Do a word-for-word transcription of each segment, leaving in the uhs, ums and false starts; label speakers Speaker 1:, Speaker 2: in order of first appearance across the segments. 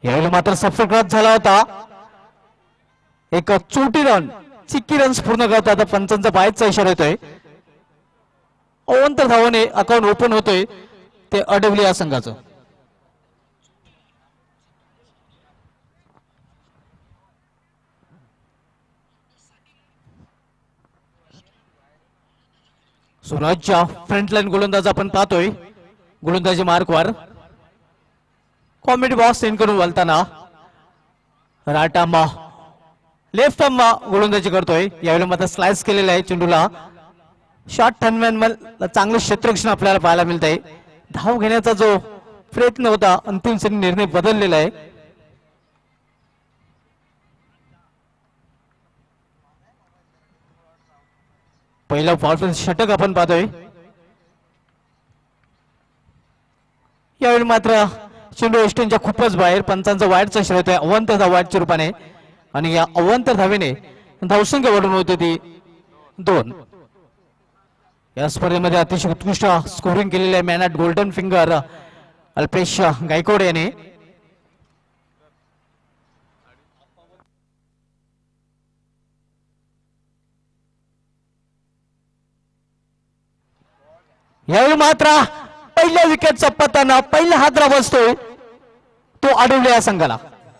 Speaker 1: यावेळी मात्र सफरक्रॉस झाला होता. एक चोटी रन चिक्की रन्स पूर्ण करतात. पंचांचा बाहेरचा इशारा येतोय. अवंत धावाने अकाउंट ओपन होतोय ते अडवली या संघाचं. सुराजच्या फ्रंटलाईन गोलंदाज आपण पाहतोय. गोलंदाजी मार्कवर कॉमेडी बॉक्स सेंड करून वळताना राईट आर्म लेफ्ट आर्म गोलंदाजी करतोय. यावेळी मात्र स्लाइस केलेला आहे चेंडूला. शॉर्ट टर्नमॅन मध्ये चांगलं क्षेत्ररक्षण आपल्याला पाहायला मिळतंय. धाव घेण्याचा जो प्रयत्न होता अंतिम क्षणी निर्णय बदललेला आहे. पहिला पॉवरफुल षटक आपण पाहतोय. यावेळी मात्र चेंडू एस्टनच्या खूपच बाहेर. पंचांचा वाईटचा इशारा होतोय अवंत धावाच्या रूपाने आणि या अवंत धावेने धावसंख्या वाढून होते ती दोन. या स्पर्धेमध्ये अतिशय उत्कृष्ट स्कोरिंग केलेले आहे man at golden finger Alpesh Gaikwad याने. यावेळी मात्र पहिल्या विकेटचा पत्ताना पहिला हादरा बसतोय तो अडवले या संघाला.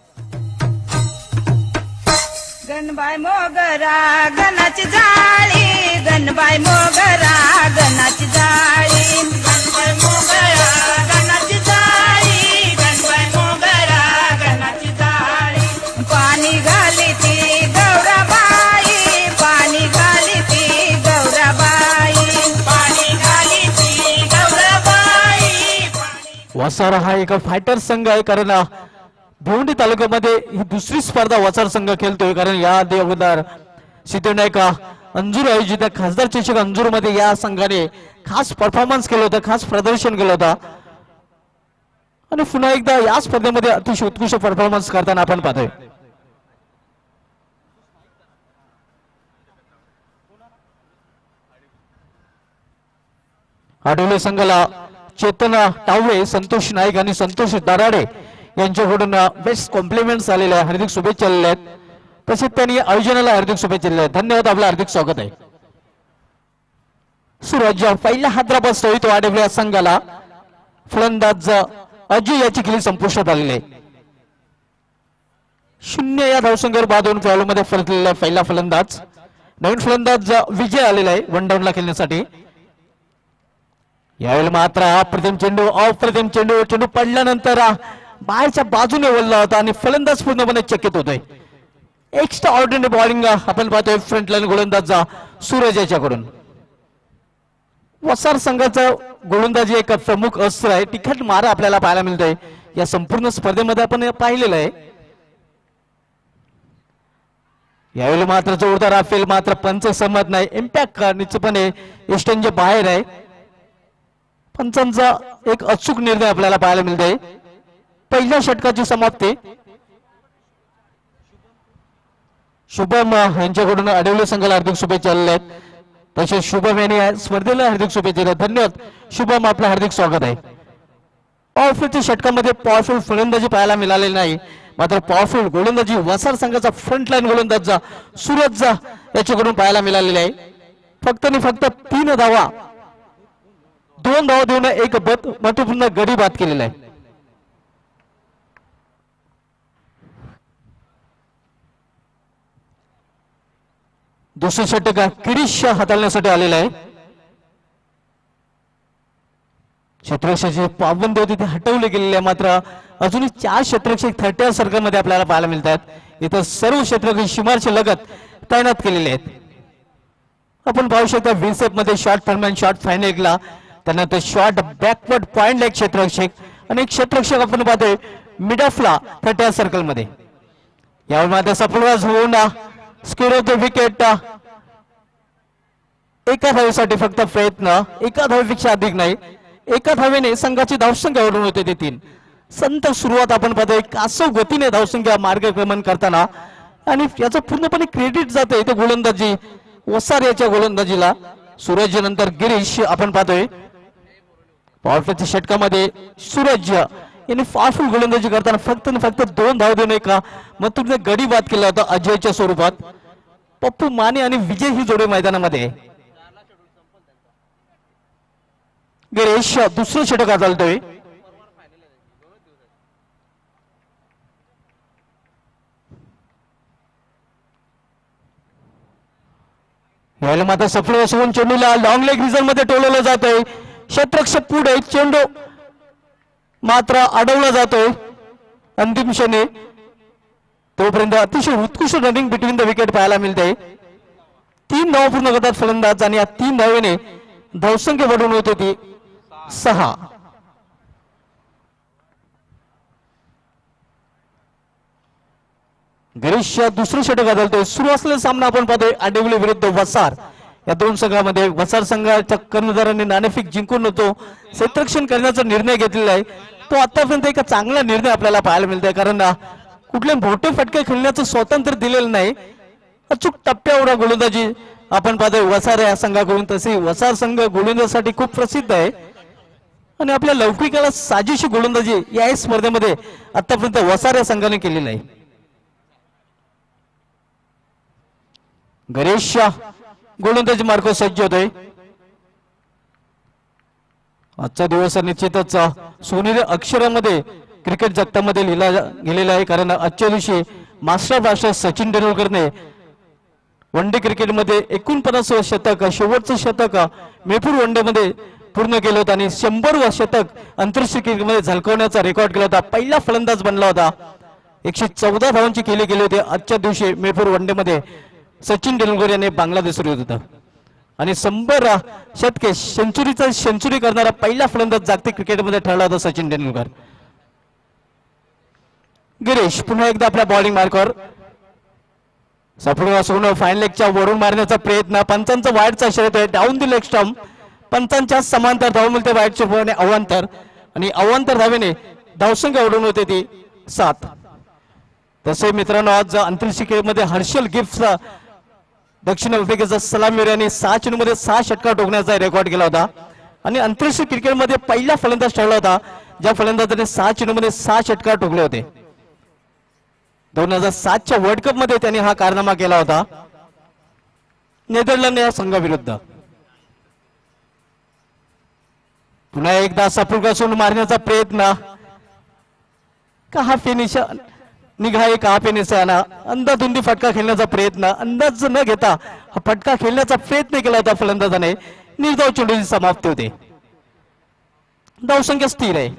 Speaker 2: गणबाई मोगरा गणाची जाळी गणबाई मोगरा गणाची जाळी गणबाई मोगरा गणाची जाळी गणबाई मोगरा गणाची जाळी पाणी घाली ती गौराबाई पाणी घाली ती गौराबाई पाणी घाली ती गौराबाई.
Speaker 1: वसार हा एक फायटर संघ आहे कारण भिवंडी तालुक्यामध्ये ही दुसरी स्पर्धा वसार संघ खेळतोय. कारण या अगोदर सिद्धनायक अंजूर आयोजित खासदार चषक अंजूर मध्ये या संघाने खास परफॉर्मन्स केलं होतं खास प्रदर्शन केलं होतं आणि पुन्हा एकदा या स्पर्धेमध्ये अतिशय उत्कृष्ट परफॉर्मन्स करताना आपण पाहतोय. आडवले संघाला चेतन टावळे संतोष नाईक आणि संतोष दराडे यांच्याकडून बेस्ट कॉम्प्लिमेंट्स आलेले आहे. हार्दिक शुभेच्छा आलेल्या आहेत. तसेच त्यांनी आयोजनाला हार्दिक शुभेच्छा दिल्या आहेत. धन्यवाद. आपलं हार्दिक स्वागत आहे. सुरज पहिला हादरा बसतोय तो अडवल्या संघाला. फलंदाज अजय याची खेळी संपुष्टात आलेली आहे. शून्य या धावसंख्येवर बाद होऊन फॉलोमध्ये परतलेला पहिला फलंदाज. नवीन फलंदाज विजय आलेला आहे वन डाऊनला खेळण्यासाठी. यावेळी मात्र अप्रतिम चेंडू अप्रतिम चेंडू चेंडू पडल्यानंतर बाहेरच्या बाजूने वळला होता आणि फलंदाज पूर्णपणे चकित होतोय. एक्स्ट्रा ऑर्डिनरी बॉलिंग आपण पाहतोय फ्रंटलाईन गोलंदाज सूरज याच्याकडून. वसार संघाचा गोलंदाजी एक प्रमुख अस्त्र आहे. तिखट मारा आपल्याला पाहायला मिळतोय या संपूर्ण स्पर्धेमध्ये आपण पाहिलेलं आहे. यावेळी मात्र जोरदार अफेल मात्र पंच सहमत नाही. इम्पॅक्ट निश्चितपणे इस्टनच्या बाहेर आहे. पंचांचा एक अचूक निर्णय आपल्याला पाहायला मिळतोय. पहिल्या षटकाची समाप्ती. शुभम यांच्याकडून अडवले संघाला हार्दिक शुभेच्छा आलेल्या आहेत. तसेच शुभम यांनी स्पर्धेला हार्दिक शुभेच्छा दिल्या. धन्यवाद शुभम. आपलं हार्दिक स्वागत आहे. पॉवरफुलच्या षटकामध्ये पॉवरफुल फलंदाजी पाहायला मिळालेली नाही मात्र पॉवरफुल गोलंदाजी वसार संघाचा फ्रंटलाईन गोलंदाज सूरज याच्याकडून पाहायला मिळालेला आहे. फक्त आणि फक्त तीन धावा दोन धावा देऊन एक बद महत्वपूर्ण गडी बाद केलेला आहे. दुसरे षटक किरीश हाताळण्यासाठी आलेला आहे. क्षेत्ररक्षकाची पाबंदी होती ते हटवले गेलेले मात्र अजूनही चार क्षेत्ररक्षक थर्टी सर्कल मध्ये आपल्याला पाहायला मिळतात. इथं सर्व क्षेत्ररक्षक सीमारेषे लगत तैनात केलेले आहेत. आपण पाहू शकता विनसेप मध्ये शॉर्ट फॉर्मॅन शॉर्ट फायनलला त्यानंतर शॉर्ट बॅकवर्ड पॉइंट एक क्षेत्ररक्षक आणि एक क्षेत्ररक्षक आपण पाहतोय मिड ऑफला थर्टी सर्कल मध्ये. यावर मात्र सफलवाज होऊन स्क्वेअर ऑफ द विकेट. एका धावेसाठी फक्त प्रयत्न. एका धावेपेक्षा अधिक नाही. एका धावेने संघाची धावसंख्या वाढून होते ते तीन. संत सुरुवात आपण पाहतोय कासव गतीने धावसंख्या मार्गक्रमण करताना आणि याचं पूर्णपणे क्रेडिट जाते ते गोलंदाजी वसार याच्या गोलंदाजीला. सूरज नंतर गिरीश आपण पाहतोय. पॉवरप्लेच्या षटकामध्ये सूरज यांनी फारफुल गोलंदाजी करताना फक्त आणि फक्त दोन धाव देऊन एका मग गडी बाद केला होता अजयच्या स्वरूपात. पप्पू माने आणि विजय ही जोडी मैदानामध्ये. गिरीश दुसरं षटक आदळतोय. यायला मात्र सफळ असून चेंडूला लॉंग लेग रिझन मध्ये टोलवलं जातोय. क्षेत्ररक्षक पुढे चेंडू मात्र अडवला जातोय अंतिम क्षणी. तोपर्यंत अतिशय उत्कृष्ट रनिंग बिटवीन द विकेट पाहायला मिळते. तीन धावा पूर्ण करतात फलंदाज आणि या तीन धावेने धावसंख्या वाढून होते ती सहा. गिरीश दुसरं षटक आदळतोय. सुरू असलेला सामना आपण पाहतोय आडिवली विरुद्ध वसार. या दोन संघामध्ये वसार संघाच्या कर्णधारांनी नाणेफेक जिंकून होतो क्षेत्ररक्षण करण्याचा निर्णय घेतलेला आहे. तो आतापर्यंत एक चांगला निर्णय आपल्याला पाहायला मिळतोय कारण कुठले मोठे फटके खेळण्याचं स्वातंत्र्य दिलेलं नाही. अचूक टप्प्यावर गोलंदाजी आपण पाहतोय वसार या संघाकडून. तसे वसार संघ गोलंदाजीसाठी खूप प्रसिद्ध आहे आणि आपल्या लौकिकाला साजेशी गोलंदाजी या स्पर्धेमध्ये आतापर्यंत वसार या संघाने केलेला आहे. गिरीश गोलंदाजी मार्ग सज्ज होतोय. आजचा दिवस निश्चितच सोनेरी अक्षरामध्ये क्रिकेट जगतामध्ये लिहिला गेलेला आहे कारण आजच्या दिवशी मास्टर ब्लास्टर सचिन तेंडुलकरने वन डे क्रिकेटमध्ये एकोणपन्नास शतक शेवटचं शतक मेहपूर वन डे मध्ये पूर्ण केलं होतं आणि शंभर शतक आंतरराष्ट्रीय क्रिकेटमध्ये झळकवण्याचा रेकॉर्ड केला होता. पहिला फलंदाज बनला होता. एकशे चौदा धावांची केली गेली होती आजच्या दिवशी मेहपूर वन डे मध्ये सचिन तेंडुलकर यांनी बांगलादेश विरुद्ध होता आणि शंभर शतके सेंचुरीचा सेंचुरी करणारा पहिला फलंदाज जागतिक क्रिकेटमध्ये ठरला होता सचिन तेंडुलकर. गिरीश पुन्हा एकदा आपल्या बॉलिंग मार्कवर सफळ सोनं फाईन लेगच्या वरून मारण्याचा प्रयत्न. पंचांचा वाईटचा इशारा आहे. Down the leg stump. पंचांच्या समांतर धाव मिळते वाईटच्या पुढे अवांतर आणि अवांतर धावेने धावसंख्या ओढून होते ती सात. तसे मित्रांनो आज आंतरराष्ट्रीय क्रिकेटमध्ये हर्षल गिफ्टचा दक्षिण आफ्रिकेचा सलामीवीर यांनी सहा चेंडूमध्ये सहा षटकार ठोकण्याचा रेकॉर्ड केला होता आणि आंतरराष्ट्रीय क्रिकेटमध्ये पहिला फलंदाज ठरला होता ज्या फलंदाजाने सहा चेंडूमध्ये सहा षटकार ठोकले होते. दोन हजार सातच्या वर्ल्ड कप मध्ये त्यांनी हा कारनामा केला होता नेदरलँड या संघाविरुद्ध. पुन्हा एकदा सफळ असून मारण्याचा प्रयत्न. का हा फिनिश निघा एक हा फिनिश आला. अंदाधुंदी फटका खेळण्याचा प्रयत्न. अंदाज न घेता हा फटका खेळण्याचा प्रयत्न केला होता फलंदाजाने. निर्धाव चेंडूची समाप्ती होते. धावसंख्या स्थिर आहे.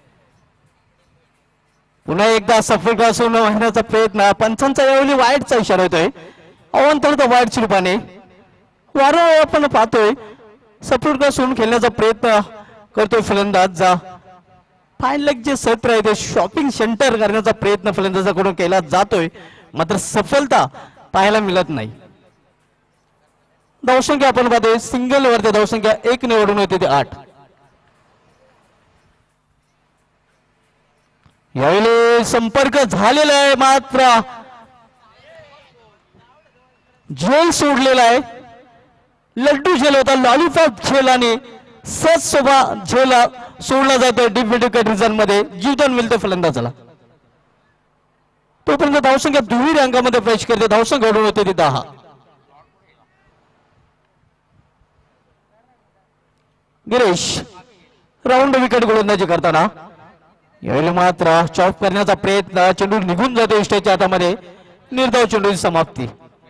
Speaker 1: पुन्हा एकदा सफळ असून मारण्याचा प्रयत्न. पंचांचा यावेळी वाईटचा इशारा होतोय. अवांतर वाईट रूपाने वारंवार आपण पाहतोय सफळ असून खेळण्याचा प्रयत्न करतोय फलंदाज. फाईन लेग जे सत्र आहे ते शॉपिंग सेंटर करण्याचा प्रयत्न फलंदाजाकडून केला जातोय मात्र सफलता पाहायला मिळत नाही. धावसंख्या आपण पाहतोय सिंगल वरती धावसंख्या एक निवडून होते ते आठ. यावेळी संपर्क झालेला आहे मात्र झेल सोडलेला आहे. लड्डू झेल होता लॉलीपॉप झेल आणि सहज सोबा झेल सोडला जातोय डीप मिड विकेट रिझन मध्ये. जीवदान मिळते फलंदाजाला. तोपर्यंत धावसंख्या दुहेरी अंकामध्ये प्रवेश करते. धावसंख्या घडून होते ती दहा. गिरीश राऊंड विकेट गोलंदाजी करताना यावेळी मात्र चॉप करण्याचा प्रयत्न. चेंडू निघून जातो इष्टाच्या हातामध्ये. निर्धाव चेंडूची समाप्ती.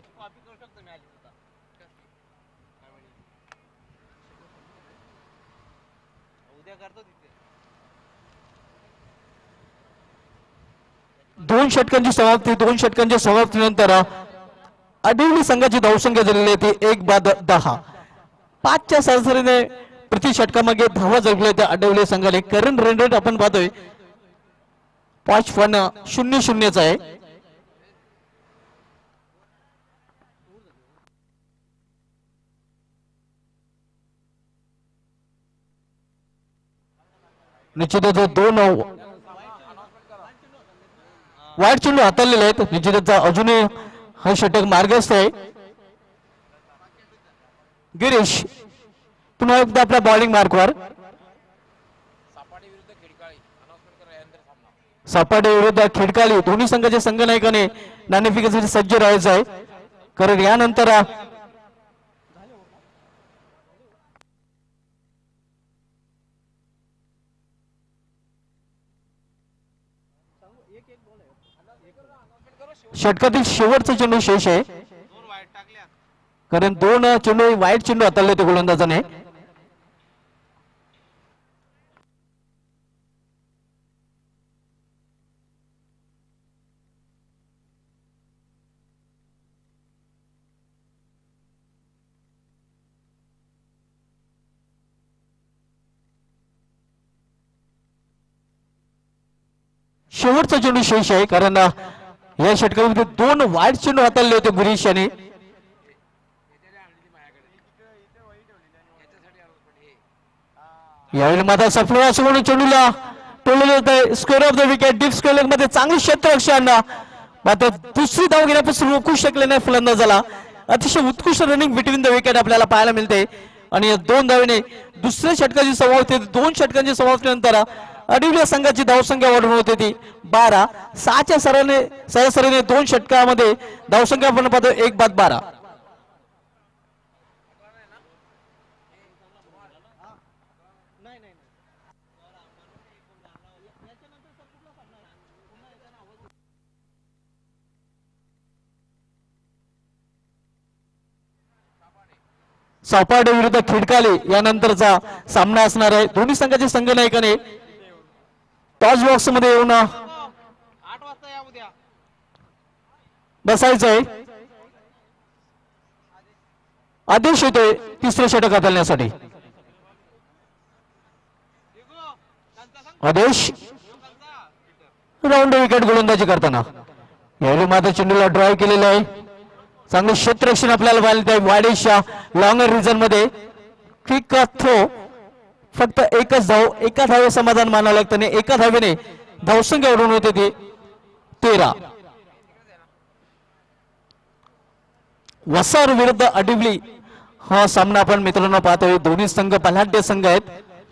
Speaker 1: दोन षटकांची समाप्ती. दोन षटकांच्या समाप्तीनंतर आडिवली संघाची धावसंख्या झालेली आहे ती एक बाद दहा. पाचच्या सरासरीने प्रति षटकामागे धावा जगले त्या आडिवली संघाने. करंट रन रेट आपण पाहतोय पाच पण शून्य शून्यचा आहे. निश्चितच दोन वाईट चेंडू हाताळलेले आहेत. निश्चितच अजूनही हा षटक मार्गस्थ आहे. गिरीश पुन्हा एकदा आपल्या बॉलिंग मार्कवर. सपाटे विरुद्ध खिडकाली दोन्ही संघाच्या संघनायकाने नाणेफेकीसाठी सज्ज राहायचं आहे, कारण यानंतर षटकातील शेवटचा चेंडू शेष आहे, कारण दोन चेंडू वाईट चेंडू हाताळले होते गोलंदाजाने. शेवटचा चेंडू शेष आहे, कारण या षटकामध्ये दोन वाईट चेंडू हाताळले होते गुरीश यांनी. यावेळी मात्र सफल असं चेंडूला टोलले होते. Square of the wicket, deep square मध्ये चांगली क्षेत्ररक्षण, मात्र दुसरी धाव घेण्यापासून रोखू शकले नाही फलंदाजाला. अतिशय उत्कृष्ट रनिंग बिटवीन द विकेट आपल्याला पाहायला मिळते. आणि या दोन धावेने दुसऱ्या षटकाची समाप्ती, दोन षटकांची समाप्तीनंतर अडिवली संघाची धावसंख्या वाढवून होती ती बारा. सहाच्या सराने सरासरीने दोन षटकामध्ये धावसंख्या आपण पाहतो एक बाद बारा. सापाडे विरुद्ध खिडकाले यानंतरचा सामना असणार आहे. दोन्ही संघाच्या संघनायकाने टॉस बॉक्स मध्ये येऊन बसायचंय. आदेश येतोय तिसरे षटक हाताळण्यासाठी. आदेश राऊंड विकेट गोलंदाजी करताना यावेळी मात्र चेंडूला ड्राईव्ह केलेलं आहे. चांगले क्षेत्ररक्षण आपल्याला पाहिलं वाडेशा लॉंगर रिजन मध्ये. क्विक थ्रो, फक्त एकच धाव, एका धावे समाधान मानावं लागतं आणि एका धावेने धावसंख्या वाढवून होते ती तेरा. वसार विरुद्ध अडिवली हा सामना आपण मित्रांनो पाहतोय. दोन्ही संघ बलाढ्य संघ आहेत.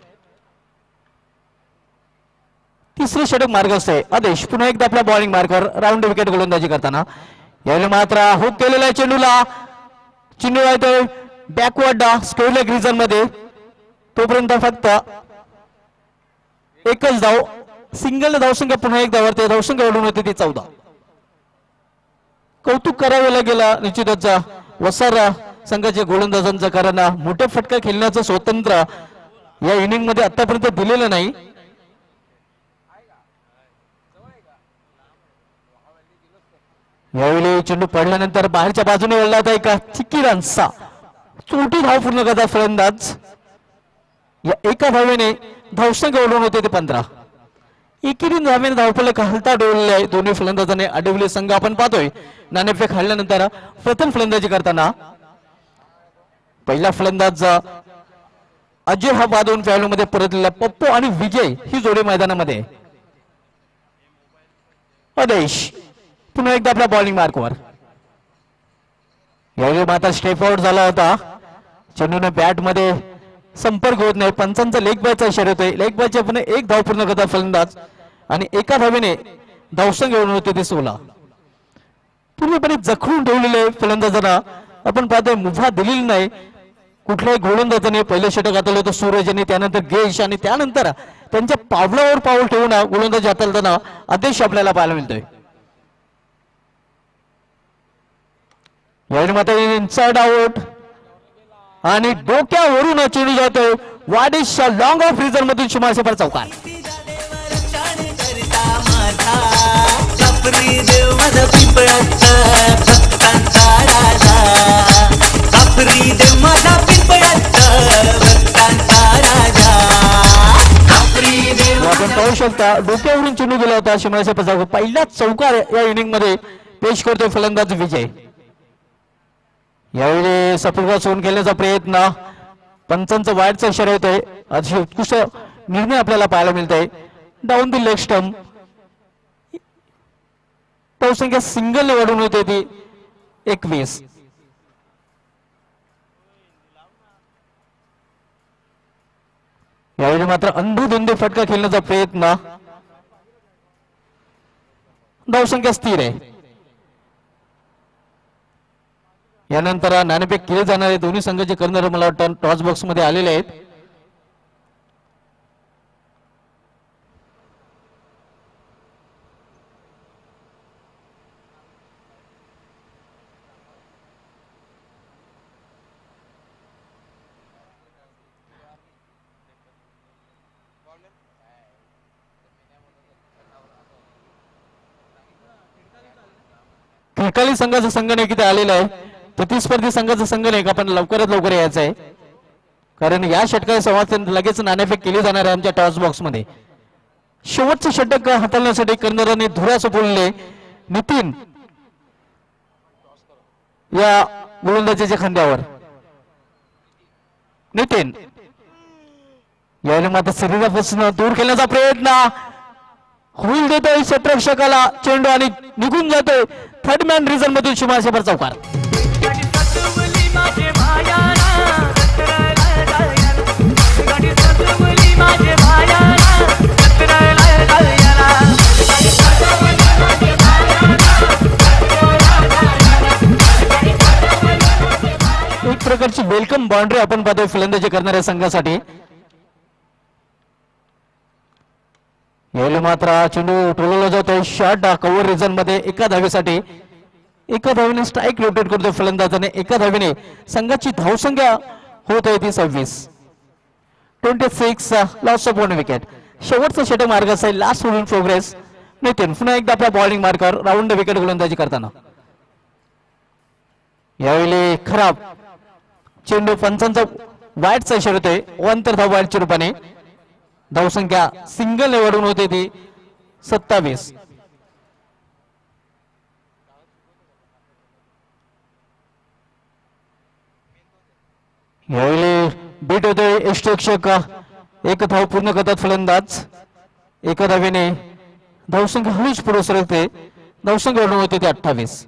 Speaker 1: तिसरे षटक मार्गस्थ आहे. आदेश पुन्हा एकदा आपल्या बॉलिंग मार्कवर राऊंड विकेट गोलंदाजी करताना यावेळी मात्र हुक केलेला आहे चेंडूला. चेंडू आहे बॅकवर्ड स्क्वेअर लेग रिजन मध्ये. तोपर्यंत फक्त एकच धाव, सिंगल धावसंख्या पुन्हा एक धावावरती धावसंख्या वाढवून होती ती चौदा. कौतुक करावे लागेल निश्चितच वसार संघाच्या गोलंदाजांचं, कारण मोठे फटका खेळण्याचं स्वातंत्र्य या इनिंग मध्ये आतापर्यंत दिलेलं नाही. यावेळी चेंडू पडल्यानंतर बाहेरच्या बाजूने वळला होता एका चिक्की रनचा छोटी धाव पूर्ण करतात फलंदाज. या एका धावेने धावसंख्या वाढवून होते ते पंधरा. एकेरी धावेने धावफलक हलता डोलले आहे दोन्ही फलंदाजाने. अडवले संघ आपण पाहतोय नाणेफेक हाणल्यानंतर प्रथम फलंदाजी करताना पहिला फलंदाज अजय हा बादून फॅलो मध्ये परतलेला पप्पू आणि विजय ही जोडी मैदानामध्ये. आदेश पुन्हा एकदा आपल्या बॉलिंग मार्कवर. यावेळी मात्र स्टेप आउट झाला होता. चेंडूने बॅट मध्ये संपर्क होत नाही. पंचांचा लेग बायचा इशारा होतोय. लेग बायचे पुन्हा एक धाव पूर्ण करता फलंदाज आणि एका धावेने धावसंख्या घेऊन होते ते सोळा. पूर्णपणे जखडून ठेवलेले फलंदाजांना आपण पाहतोय मुभा दिलेली नाही. कुठल्याही गोलंदाजाने पहिलं षटक हाताळलं होतं सूरज यांनी, त्यानंतर गेश आणि त्यानंतर त्यांच्या पावलावर पाऊल ठेवून गोलंदाजी हाताळताना आदेश आपल्याला पाहायला मिळतोय. यावेळी मात्र इनसाइड आउट आणि डोक्यावरून चेंडू जातोय वाडेशा लॉंग ऑफ रिझन मधून शिमासेपर चौकार. आपण पाहू शकता डोक्यावरून चेंडू गेला होता शिमासेपर चौकार. पहिलाच चौकार या इनिंग मध्ये पेश करतोय फलंदाज विजय. यावेळी सफलता सोन खेळण्याचा प्रयत्न, पंचांचा वाईटचा इशारा येतोय. अतिशय उत्कृष्ट निर्णय आपल्याला पाहायला मिळतोय. डाऊन दी लेग स्टंप, धावसंख्या सिंगल वाढून होते ती एकवीस. यावेळी मात्र अंधुधुंदी फटका खेळण्याचा प्रयत्न, धावसंख्या स्थिर आहे. यानंतर नाणेफेक केले जाणारे दोन्ही संघाचे कर्णधार मला वाटतं टॉस बॉक्स मध्ये आलेले आहेत. खिडकाली संघाचा संघनायक इथे आलेला आहे. प्रतिस्पर्धी संघाचा संघनायक आपण लवकरात लवकर यायचं आहे, कारण या षटकाच्या समाप्त लगेच नाणेफेक केली जाणार आहे आमच्या टॉस बॉक्स मध्ये. शेवटचे षटक हाताळण्यासाठी कर्णधारांनी धुरा सोपवलेले नितीन या गोलंदाजीच्या खांद्यावर. नितीन यावेळी मात्र शरीरापासून दूर केल्याचा प्रयत्न होईल देतोय क्षेत्ररक्षकाला चेंडू आणि निघून जातोय थर्ड मॅन रिझन मधून शिमाशेभर चौकार. एक प्रकारची वेलकम बाउंड्री आपण पाहतोय फलंदाजी करणाऱ्या संघासाठी. यावेळी मात्र चेंडू टोलवला जातोय शॉर्ट कव्हर रिझन मध्ये एका धावेसाठी. एका धावेने स्ट्राईक रोटेट करतोय फलंदाजाने. एका धावेने संघाची धावसंख्या होत आहे ती सव्वीस. Twenty six loss of one wicket. शेवटचा षटक मार्गाचा आहे लास्ट इन प्रोग्रेस. नितीन पुन्हा एकदा आपल्या बॉलिंग मार्कावर राऊंड विकेट गोलंदाजी करताना. यावेळी खराब चेंडू पंचांचा वाईटचा इशारा होतोय. वन तर धाव वाईटच्या रूपाने. धावसंख्या सिंगल निवडून होते ती सत्तावीस. यावेळी बीट होतोय यष्टरक्षक. एक धाव पूर्ण करतात फलंदाज. एका धावेने धावसंख्या हळूच पुढे सरकते. धावसंख्या निवडून होते ती अठ्ठावीस.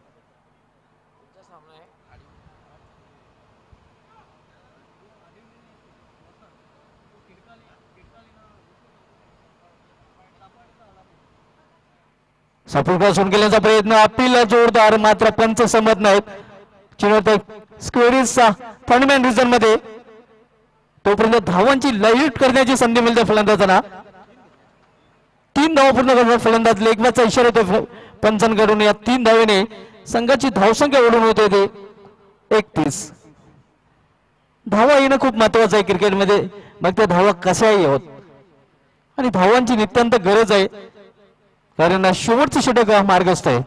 Speaker 1: सपोर्ट सोडून केल्याचा प्रयत्न अपील जोरदार, मात्र पंच संमत नाहीत. चिरत स्क्वेअरीजचा थर्डमॅन रिझन मध्ये तोपर्यंत धावांची लईट करण्याची संधी मिळते फलंदाजांना. तीन धावा पूर्ण करणार फलंदाज. लेगबाचा इशारा येतो पंचांकडून. या तीन धावेने संघाची धावसंख्या ओढून होते ते एकतीस. धावा येणं खूप महत्वाचं आहे क्रिकेटमध्ये. मग त्या धावा कशाही होत आणि धावांची नितांत गरज आहे, कारण शेवटचं षटक मार्गस्थ आहे.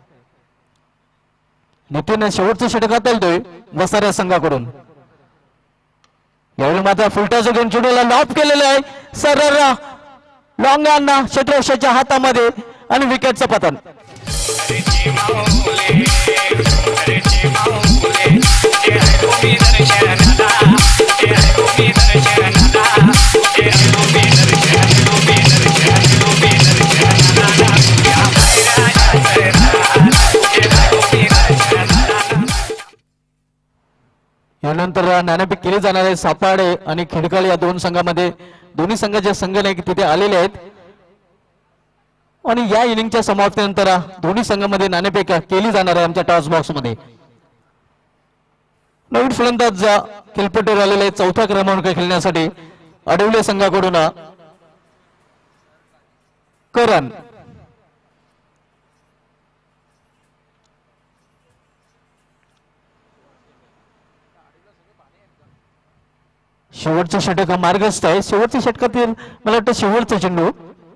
Speaker 1: नितीन शेवटचं षटक हाताळतोय वसार संघाकडून. यावेळी मात्र फुलटाचं घेऊन चेंडूला लॉप केलेलं आहे. सरळ लॉंगांना क्षेत्ररक्षकाच्या हातामध्ये आणि विकेटचं पतन. यानंतर नाणेफेक केली जाणार आहे. सापाडे आणि खिडकाळे या दोन संघामध्ये दोन्ही संघाचे संघनायक तिथे आलेले आहेत आणि या इनिंगच्या समाप्तीनंतर दोन्ही संघामध्ये नाणेफेक केली जाणार आहे आमच्या टॉस बॉक्स मध्ये. नवीन फलंदाज खेळपट्टीवर आलेले आहेत चौथ्या क्रमांक खेळण्यासाठी अडवले संघाकडून करण. शेवटचं षटक मार्गस्थ आहे. शेवटच्या षटकातील मला वाटतं शेवटचा चेंडू.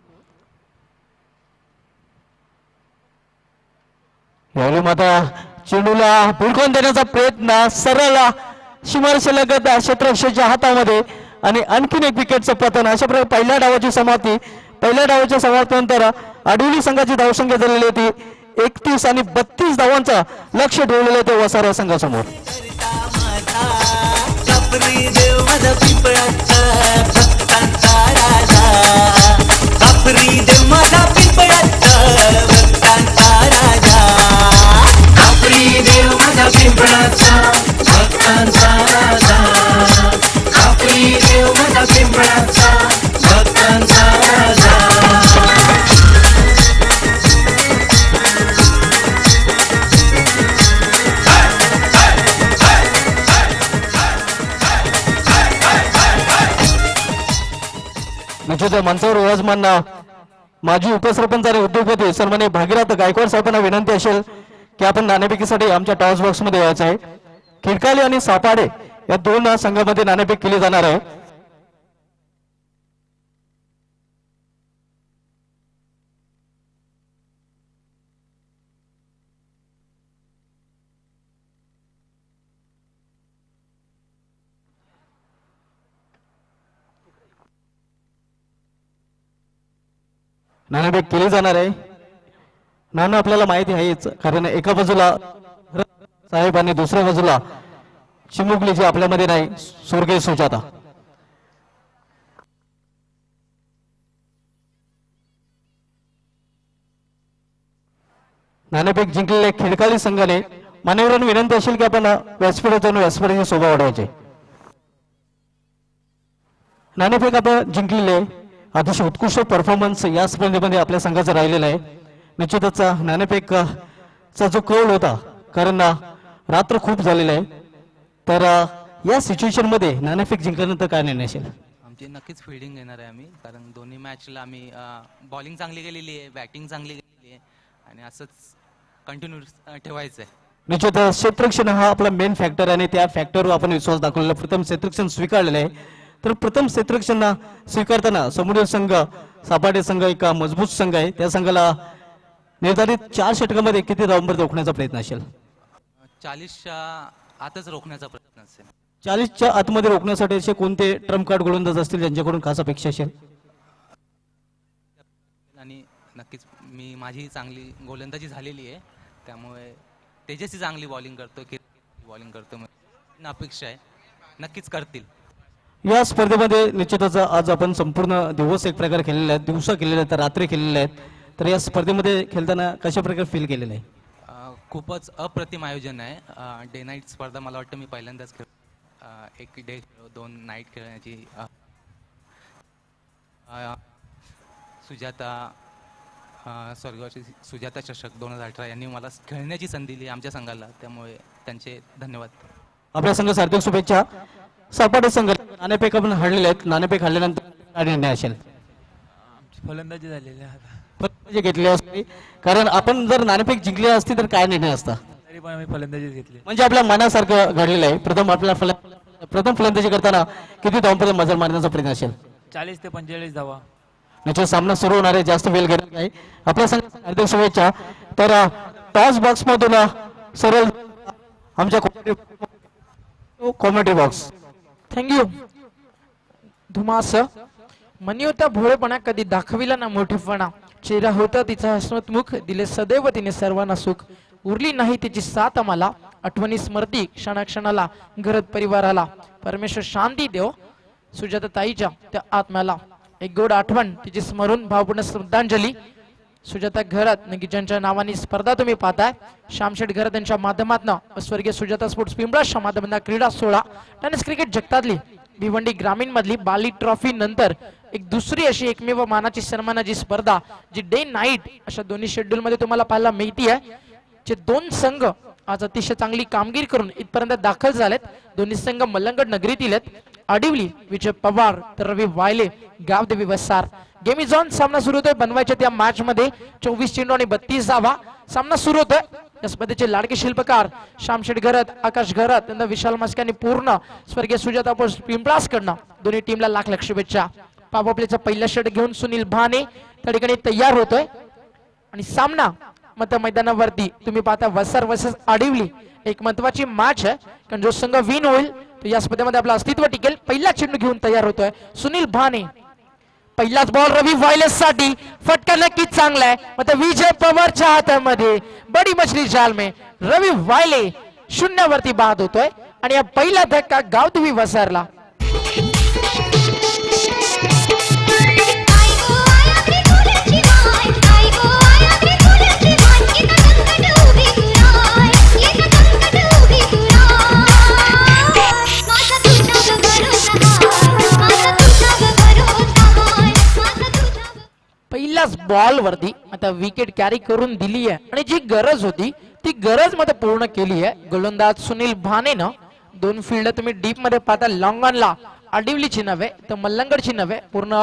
Speaker 1: यावेळी मात्र चेंडूला भिडकून देण्याचा प्रयत्न सरळ सीमारेषेलगत क्षेत्ररक्षकाच्या हातामध्ये आणि आणखीन एक विकेटचं पतन. अशा प्रकारे पहिल्या डावाची समाप्ती. पहिल्या डावाच्या समाप्तीनंतर आडिवली संघाची धावसंख्या झालेली होती एकतीस आणि बत्तीस धावांचा लक्ष ठेवलेलं होतं वसारा संघासमोर.
Speaker 3: देव माझा पिंपळाचा भक्तांचा राजा. कापरी देव माझा पिंपळाचा भक्तांचा राजा. कापरी देव माझा पिंपळाचा भक्तांचा राजा. कापरी देव माझा पिंपळाचा भक्तांचा राजा.
Speaker 1: निश्चित मंचावर विराजमान माजी उपसरपंच आणि उद्योगपती सन्माननीय भागीरथ गायकवाड साहेबांना विनंती असेल की आपण नाणेफेकीसाठी आमच्या टॉस बॉक्स मध्ये यायचं आहे. खिडकाली आणि सापाडे या दोन संघामध्ये नाणेफेक केली जाणार आहे. नाणेफेक केली जाणार आहे. नाणं आपल्याला माहिती आहेच, कारण एका बाजूला साहेब आणि दुसऱ्या बाजूला चिमुकली जी आपल्यामध्ये नाही, स्वर्गीय सुजाता. नाणेफेक जिंकलेल्या खिडकाली संघाने मान्यवरांना विनंती असेल की आपण व्यासपीठात जाऊन व्यासपीठाची शोभा वाढवायची. नाणेफेक आपण जिंकलेले अतिशय उत्कृष्ट परफॉर्मन्स या स्पर्धेमध्ये आपल्या संघाचा राहिलेला आहे. निश्चितच नाणेफेकचा जो कौल होता, कारण रात्र खूप झालेला आहे, तर या सिच्युएशन मध्ये नाणेफेक जिंकल्यानंतर काय निर्णय असेल?
Speaker 4: आमची नक्कीच फिल्डिंग घेणार आहे आम्ही, कारण दोन्ही मॅचला आम्ही बॉलिंग चांगली केलेली आहे, बॅटिंग चांगली केलेली आहे आणि असंच कंटिन्यू ठेवायचं आहे.
Speaker 1: निश्चित क्षेत्ररक्षण हा आपला मेन फॅक्टर आणि त्या फॅक्टरवर आपण विश्वास दाखवलेला. प्रथम क्षेत्ररक्षण स्वीकारलेलं आहे, तर प्रथम क्षेत्ररक्षण स्वीकारताना समोरील संघ सापाडे संघ एक मजबूत संघ आहे. त्या संघाला निर्धारित चार षटकामध्ये किती धावांवर रोखण्याचा प्रयत्न असेल?
Speaker 4: चाळीसच्या आतच रोखण्याचा प्रयत्न असेल.
Speaker 1: चाळीसच्या आतमध्ये रोखण्यासाठी असे कोणते ट्रम्प कार्ड गोलंदाज असतील ज्यांच्याकडून खास अपेक्षा असेल?
Speaker 4: आणि नक्कीच मी माझी चांगली गोलंदाजी झालेली आहे, त्यामुळे तेजस्वी चांगली बॉलिंग करतो की बॉलिंग करतो अपेक्षा आहे, नक्कीच करतील.
Speaker 1: या स्पर्धेमध्ये निश्चितच आज आपण संपूर्ण दिवस एक प्रकारे खेळलेले आहेत, दिवसा केलेले आहेत, रात्री केलेले आहेत, तर या स्पर्धेमध्ये खेळताना कशा प्रकारे फील केलेलं आहे?
Speaker 4: खूपच अप्रतिम आयोजन आहे. डे नाईट स्पर्धा मला वाटतं मी पहिल्यांदाच खेळ, एक डे दोन नाईट खेळण्याची. सुजाता स्वर्गवासी सुजाता चषक दोन हजार अठरा यांनी मला खेळण्याची संधी दिली आमच्या संघाला, त्यामुळे त्यांचे धन्यवाद.
Speaker 1: आपल्या संघ हार्दिक शुभेच्छा. सापाडे संघ नाणेफेक आपण हरलेले आहेत, नाणेफेक हरल्यानंतर काय निर्णय असेल?
Speaker 5: फलंदाजी झालेली आहे,
Speaker 1: फलंदाजी घेतली असती, कारण आपण जर नाणेफेक जिंकली असती तर काय निर्णय असता?
Speaker 5: तरी पण आम्ही फलंदाजीच घेतली.
Speaker 1: म्हणजे आपल्या मनासारखं घडलेलं आहे. प्रथम आपल्या फल प्रथम फलंदाजी करताना किती धावांपर्यंत मजल मारण्याचा प्रयत्न असेल?
Speaker 5: चाळीस ते पंचेचाळीस धावा.
Speaker 1: निश्चित सामना सुरू होणार आहे, जास्त वेळ घेणार नाही. आपल्या संघ हार्दिक शुभेच्छा. तर टॉस बॉक्स मधून सरळ आमच्या कॉमेंट्री बॉक्स.
Speaker 6: थँक्यू. धुमास मनी होता भोळेपणा, कधी दाखविला ना मोठेपणा, चेहरा होता तिचा हसमतमुख, दिले सदैव तिने सर्वांना सुख, उरली नाही तिची साथ आम्हाला, आठवणी स्मृती क्षणाक्षणाला, घरात परिवाराला, परमेश्वर शांती देव सुजाता ताईच्या त्या आत्म्याला, एक गोड आठवण तिची स्मरून भावपूर्ण श्रद्धांजली. सुजाता घरात नगीच्या नावाने स्पर्धा तुम्ही पाहताय. श्यामशेठ घरात यांच्या माध्यमातून स्वर्गीय सुजाता स्पोर्ट्स पिंपळासच्या माध्यमातून क्रीडा सोहळा, टेनिस क्रिकेट जगतातली भिवंडी ग्रामीण मधली बाली ट्रॉफी नंतर एक दुसरी अशी एकमेव मानाची सन्मानाची स्पर्धा जी डे नाईट अशा दोन्ही शेड्यूल मध्ये तुम्हाला पाहायला मिळती आहे. जे दोन संघ आज अतिशय चांगली कामगिरी करून इथपर्यंत दाखल झालेत. दोन्ही संघ मलंगड नगरीतील आहेत. आडिवली विजय पवार तर रवी Wayle Gavdevi Vasar. Game is on. सामना सुरू होतोय बनवायच्या त्या मॅच मध्ये चोवीस चेंडू आणि बत्तीस धावा सामना सुरू होतोय. या स्पर्धेचे लाडके शिल्पकार श्यामशेठ घरात, आकाश घरात, त्यांना विशाल मस्के पूर्ण स्वर्गीय सुजाता पिंपळास कडनं दोन्ही टीमला लाख लाख शुभेच्छा. पावपलेचा पहिला षट घेऊन सुनील भाने त्या ठिकाणी तयार होतोय आणि सामना मत मैदानावरती तुम्ही पाहता वसार वर्सेस आडिवली एक महत्वाची मॅच आहे, कारण जो संघ विन होईल तो या स्पर्धेमध्ये आपलं अस्तित्व टिकेल. पहिला चेंडू घेऊन तयार होतोय सुनील भाने. पहिलाच बॉल रवी वायलेस साठी, फटका नक्कीच चांगला आहे. मग विजय पवारच्या हातामध्ये बडी मछली जाल में रवी वायले शून्यावरती बाद होतोय आणि या पहिला धक्का गावदेवी वसारला. पहिल्याच बॉल वरती आता विकेट कॅरी करून दिली आहे आणि जी गरज होती ती गरज मध्ये पूर्ण केली आहे गोलंदाज सुनील भानेनं. दोन फील्ड तुम्ही डीप मध्ये पाहता, लॉंग ऑनला आडिवलीची नव्हे तर मल्लंगडची नव्हे, पूर्ण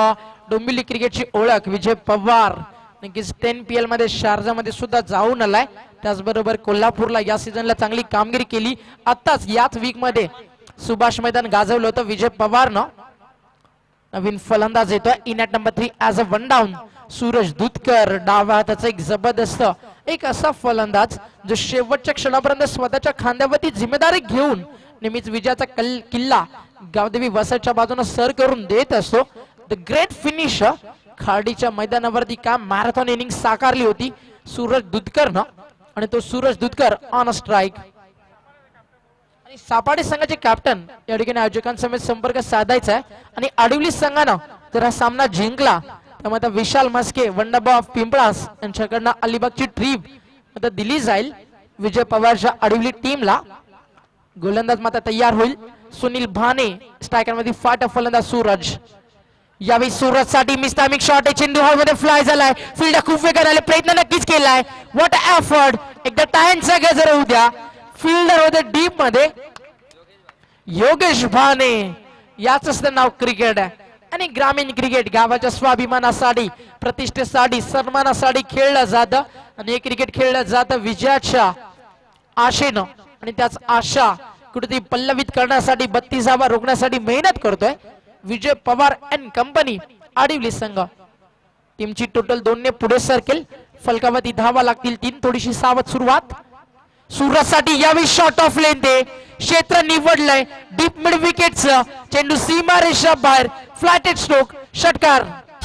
Speaker 6: डोंबिवली क्रिकेटची ओळख विजय पवार नक्कीच टेन पी एल मध्ये शारजा मध्ये सुद्धा जाऊन आलाय. त्याचबरोबर कोल्हापूरला या सीझनला चांगली कामगिरी केली. आताच याच वीक मध्ये सुभाष मैदान गाजवलं होतं विजय पवारनं. नवीन फलंदाज येतोय in at number three as a one down Suraj Dudhkar. डावा हाताचा एक जबरदस्त एक असा फलंदाज जो शेवटच्या क्षणापर्यंत स्वतःच्या खांद्यावरती जिम्मेदारी घेऊन नेहमीच विजयाचा कल किल्ला गावदेवी वसाच्या बाजूने सर करून देत असतो. द ग्रेट फिनिशर खाडीच्या मैदानावरती काम मॅरेथॉन इनिंग साकारली होती सूरज दुधकरनं आणि तो सूरज दुधकर ऑन स्ट्राईक. आणि सापाडे संघाचे कॅप्टन या ठिकाणी आयोजकांसमेत संपर्क साधायचा आहे आणि आडिवली संघानं जर हा सामना जिंकला त्यामुळे आता विशाल मस्के वंडरबॉय ऑफ पिंपळास यांच्याकडनं अलिबागची ट्रीप आता दिली जाईल विजय पवारच्या आडिवली टीमला. गोलंदाज माता तयार होईल. सुनील भाने स्ट्रायकर मध्ये फाट फलंदाज सूरज. यावेळी सूरज साठी मिस्टामिक शॉट आहे. चेंडू हॉल मध्ये फ्लाय झालाय. फील्डर खूप वेळ करायला प्रयत्न नक्कीच केलाय. What effort. एकदा टायनचा गजर होऊ द्या. फिल्डर होते डीप मध्ये योगेश भाने. याच नाव क्रिकेट आहे आणि ग्रामीण क्रिकेट गावाच्या स्वाभिमानासाठी प्रतिष्ठेसाठी सन्मानासाठी खेळलं जातं आणि हे क्रिकेट खेळलं जातं विजयाच्या आशेनं आणि त्याच आशा कुठेतरी पल्लवित करण्यासाठी बत्तीसावा रोखण्यासाठी मेहनत करतोय विजय पवार अँड कंपनी आडिवली संघ. टीमची टोटल दोन ने पुढे सरकेल. फलकावती धावा लागतील तीन. थोडीशी सावध सुरुवात सूरज साठी. यावेळी शॉट ऑफ लेन ते क्षेत्र निवडलंय डीप मिड विकेटचं. चेंडू सीमा रेषा बाहेर. फ्लॅटेड स्ट्रोक षटकार.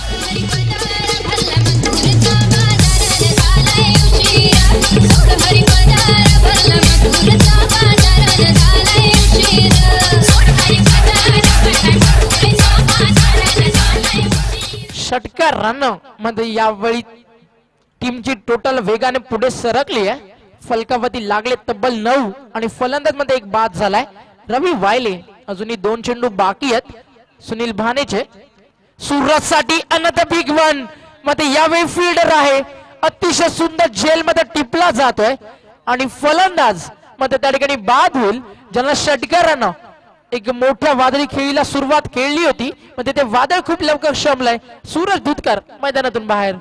Speaker 6: षटकार रन मध्ये यावेळी टीमची टोटल वेगाने पुढे सरकली आहे. फलकावती लागले तब्बल नऊ आणि फलंदाज मध्ये एक बाद झालाय रवी वायले. अजूनही दोन चेंडू बाकी आहेत सुनील भानेचे. सूरज साठी अनदर बिग वन मध्ये यावेळी फिल्डर आहे. अतिशय सुंदर जेल मध्ये टिपला जातोय आणि फलंदाज मध्ये त्या ठिकाणी बाद होईल. ज्यांना षटकारानं एक मोठ्या वादळी खेळीला सुरुवात केली होती मध्ये ते वादळ खूप लवकर शमलंय. सूरज दुधकर मैदानातून बाहेर.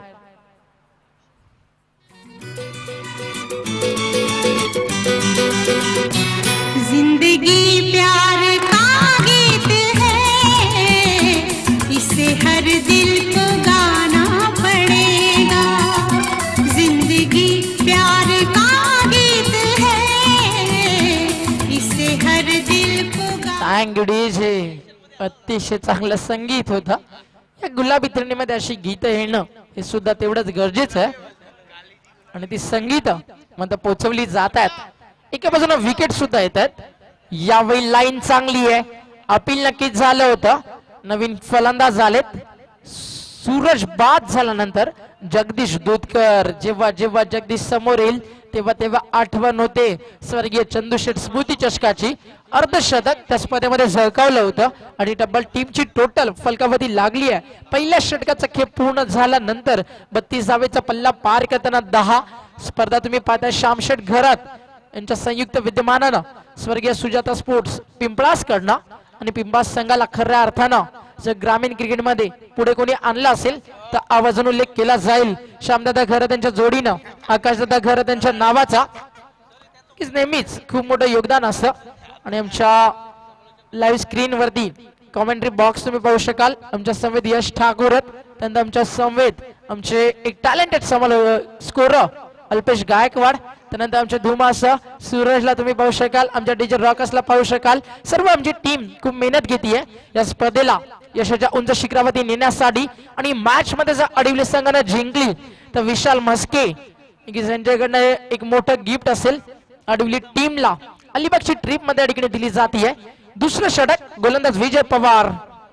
Speaker 7: जिंदगी प्यार का गीत है इसे हर दिल को गाना पड़ेगा. जिंदगी प्यार का गीत है इसे हर दिल को
Speaker 6: हे अतिशय चांगलं संगीत होतं. या गुलाबी तरणीमध्ये अशी गीत येणं हे सुद्धा तेवढंच गरजेचं आहे आणि ती संगीत म्हणता पोचवली जात आहेत. एका बाजूने विकेट सुद्धा येतात. यावेळी लाईन चांगली आहे. अपील नक्कीच झालं होतं. नवीन फलंदाज झालेत. सूरज बाद झाल्यानंतर जगदीश दुधकर. जेव्हा जेव्हा जगदीश समोर येईल तेव्हा तेव्हा आठवण होते स्वर्गीय चंदूशेठ स्मृती चषकाची. अर्धशतक त्या स्पर्धेमध्ये झळकावलं होतं आणि डबल टीमची टोटल फलकावधी लागली आहे. पहिल्या षटकाचा खेळ पूर्ण झाल्यानंतर बत्तीस धावेचा पल्ला पार करताना दहा. स्पर्धा तुम्ही पाहता श्यामशेठ घरात यांच्या संयुक्त विद्यमानानं स्वर्गीय सुजाता स्पोर्ट्स पिंपळास कडनं आणि पिंपळास संघाला खऱ्या अर्थानं जर ग्रामीण क्रिकेटमध्ये पुढे कोणी आणलं असेल तर आवाजाने उल्लेख केला जाईल. श्यामदादा घरात त्यांच्या जोडीनं आकाशदादा घरात त्यांच्या नावाचा नेहमीच खूप मोठं योगदान असतं. आणि आमच्या लाईव्ह स्क्रीन वरती कॉमेंट्री बॉक्स तुम्ही पाहू शकाल. आमच्या संवेद यश ठाकूर त्यानंतर आमच्या संवेद आमचे एक टॅलेंटेड समोर स्कोरर अल्पेश गायकवाड. त्यानंतर आमच्या धुमास सूरजला तुम्ही पाहू शकाल. आमच्या डीजे रॉकर्सला पाहू शकाल. सर्व आमची टीम खूप मेहनत घेते या स्पर्धेला यशाच्या उंच शिखरावरती नेण्यासाठी. आणि मॅच मध्ये जर आडिवली संघाने जिंकली तर विशाल मस्के यांच्याकडनं एक मोठं गिफ्ट असेल आडिवली टीमला. अलिबागची ट्रिप मध्ये ठिकाणी दिली जाते. दुसरं षटक गोलंदाज विजय पवार.